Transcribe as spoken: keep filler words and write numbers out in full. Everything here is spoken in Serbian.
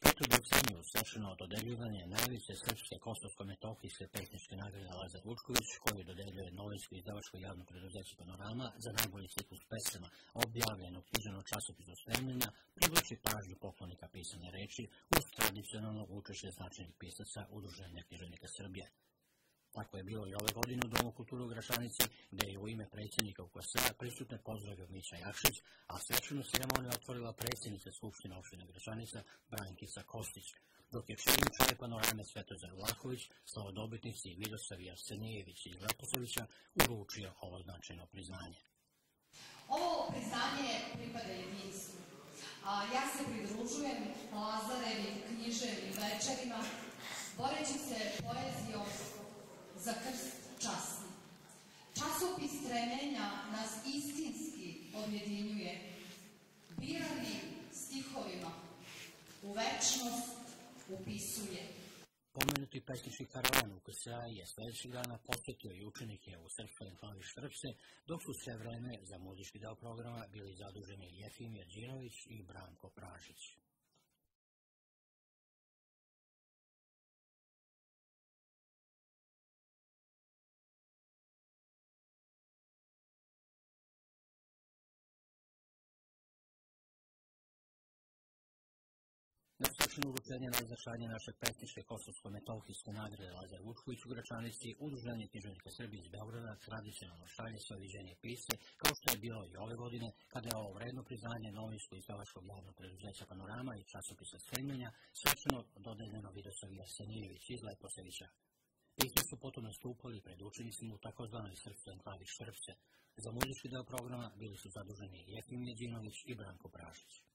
Petu deceniju svečano dodeljivanje najviše srpske kosovsko-metohijske pesničke nagrade Lazar Vučković, koju dodeljuje novinsko izdavačko javno preduzeće Panorama za najbolji ciklus pesama objavljen u književnom časopisu Stremljenja, privlači pažnju poklonika pisane reči uz tradicionalno učešće značajnih pisaca Udruženja književnika Srbije. Tako je bilo i ove godine u Domu kulture u Gračanici, gde je u ime predsjednika U K S-a prisutne pozdravio Mića Jakšić, a svečanu ceremoniju otvorila predsjednica Skupštine opštine Gračanica Brankica Kostić, dok je čelni čovjek Panorame Svetozar Vlahović, slavodobitnici Vidosavi Arsenijević iz Leposavića, uručio ovo značajno priznanje. Ovo priznanje pripada jedinstvu. Ja se pridružujem Lazarevim književnim večerima, boreći se poezijom za krst časni. Časopis Stremljenja nas istinski objedinjuje, biranim stihovima u večnost upisuje. Pomenuti pesnički karavan U K S-a je sljedećeg dana posjetio i učenike u Srpskoj enklavi Štrpce, dok su sve vreme za muzički deo programa bili zaduženi Jefimija Đinović i Branko Pražić. Na svečano uručenje najznačajnije naše pesničke kosovsko-metohijske nagrade Lazar Vučković u Gračanici, Udruženje književnika Srbije iz Beograda tradicionalno šalje svoje viđenje pisce, kao što je bilo i ove godine, kada je ovo vredno priznanje novinsko izdavačkog javnog preduzeća Panorama i časopisa Stremljenja svečano dodeljeno Vidosavi Arsenijević iz Leposavića. Pisci su potom nastupali pred učenicima u takozvanoj Srpskoj enklavi Štrpce. Za muzički deo programa bili su zaduženi Jefimija Đinović i Branko Pražić.